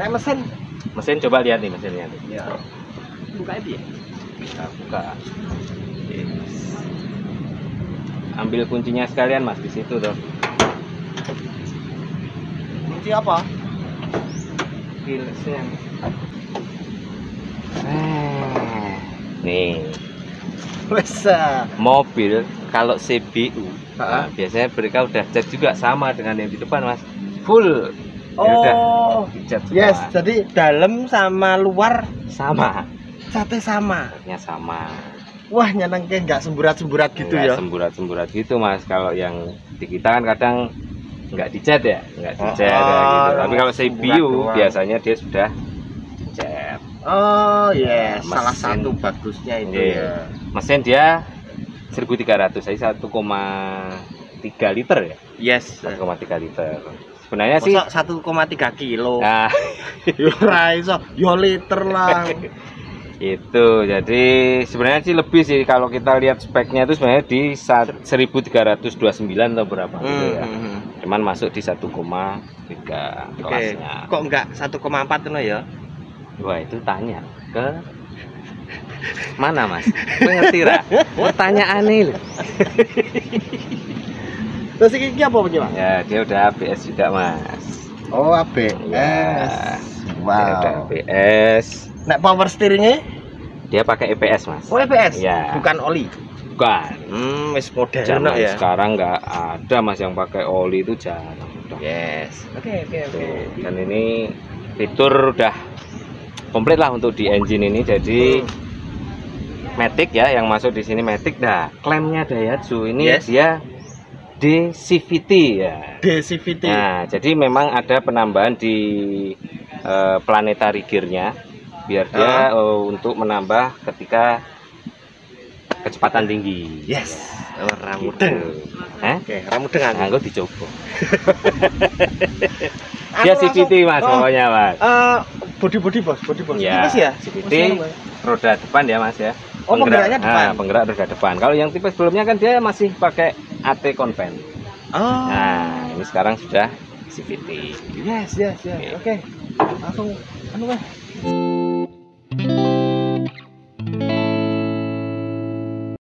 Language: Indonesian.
mesin. Mesin coba lihat nih mesinnya. Ya. Buka aja ya. Kita buka. Yes. Ambil kuncinya sekalian Mas di situ tuh. Kunci apa? Pilesnya. Nih. Mobil kalau CBU biasanya mereka udah cat juga sama dengan yang di depan Mas, full. Ya udah dicat semua. Yes, jadi dalam sama luar sama, catnya sama. catnya sama. Wah, nyenengke nggak semburat-semburat gitu Nggak ya. semburat-semburat gitu Mas. Kalau yang di kita kan kadang nggak dicat ya, nggak dicat ya gitu. Tapi kalau CBU biasanya dia sudah dicat. Oh yes, Mesin. salah satu bagusnya itu ya. Mesin dia 1300, jadi 1,3 liter ya. Yes. 1,3 liter. Sebenarnya sih 1,3 kilo. nah Yo ra iso, yo liter lah. itu jadi sebenarnya sih lebih sih kalau kita lihat speknya itu sebenarnya di 1329 atau berapa gitu ya. Cuman masuk di 1,3 kelasnya. Kok enggak 1,4 no ya? Wah itu tanya ke mana Mas? Gue ngerti ra? Pertanyaan nih loh. Terus ini apa Pak? Ya dia udah ABS juga Mas. Oh ABS. Ya, Wow. dia udah ABS. Nek power steeringnya? Dia pakai EPS Mas. Oh EPS? Ya. Bukan oli? Bukan. Wis modern Zaman ya. sekarang nggak ada Mas yang pakai oli itu jarang. Yes. Oke. Dan ini fitur udah komplit lah untuk di engine ini. Jadi Matic ya yang masuk di sini Matic. Nah klaimnya Daihatsu ini dia DCVT ya. DCVT. Nah jadi memang ada penambahan di planetary gearnya biar dia untuk menambah ketika kecepatan tinggi. Yes. Oh, ramudeng. Oke, ramudeng aku. Anggo dicoba. Dia CVT Mas pokoknya Mas. Body bos. Ya, Tipes ya? CVT roda depan ya Mas ya. Oh, penggeraknya depan. Nah, penggerak roda depan. Kalau yang tipe sebelumnya kan dia masih pakai AT Conven. Oh. Nah, ini sekarang sudah CVT. Yes. Oke. Langsung anu Mas.